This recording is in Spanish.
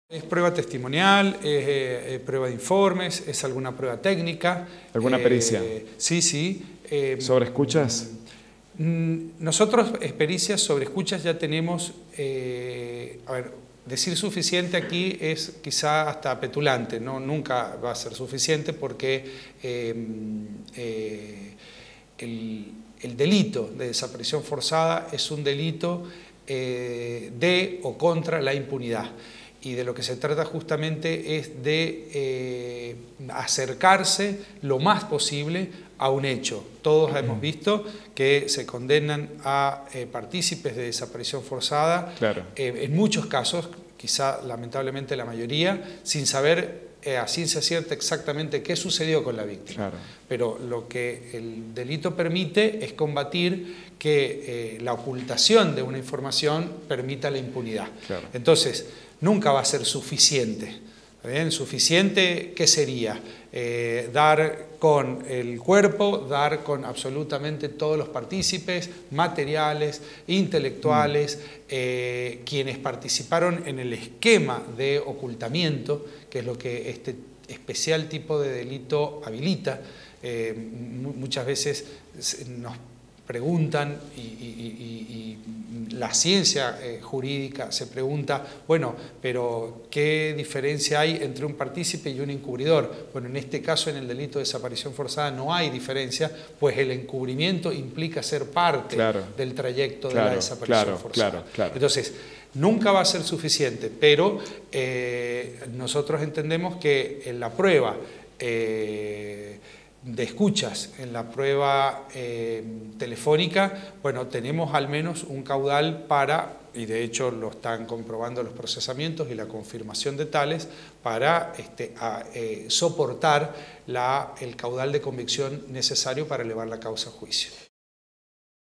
Es prueba testimonial, es prueba de informes, es alguna prueba técnica. ¿Alguna pericia? Sí, sí. ¿Sobre escuchas? Nosotros pericias sobre escuchas ya tenemos, a ver, decir suficiente aquí es quizá hasta petulante, ¿no? Nunca va a ser suficiente porque el delito de desaparición forzada es un delito de o contra la impunidad. Y de lo que se trata justamente es de acercarse lo más posible a un hecho. Todos hemos visto que se condenan a partícipes de desaparición forzada, claro, en muchos casos, quizá lamentablemente la mayoría, sin saber a ciencia cierta exactamente qué sucedió con la víctima. claro. Pero lo que el delito permite es combatir que la ocultación de una información permita la impunidad. Claro. Entonces, nunca va a ser suficiente. ¿Bien? Suficiente, ¿qué sería? Dar con el cuerpo, dar con absolutamente todos los partícipes, materiales, intelectuales, quienes participaron en el esquema de ocultamiento, que es lo que este especial tipo de delito habilita. Muchas veces nos preguntan y la ciencia jurídica se pregunta, bueno, pero ¿qué diferencia hay entre un partícipe y un encubridor? Bueno, en este caso, en el delito de desaparición forzada no hay diferencia, pues el encubrimiento implica ser parte del trayecto de la desaparición forzada. Entonces, nunca va a ser suficiente, pero nosotros entendemos que en la prueba de escuchas, en la prueba telefónica, bueno, tenemos al menos un caudal para, y de hecho lo están comprobando los procesamientos y la confirmación de tales, para soportar el caudal de convicción necesario para elevar la causa a juicio.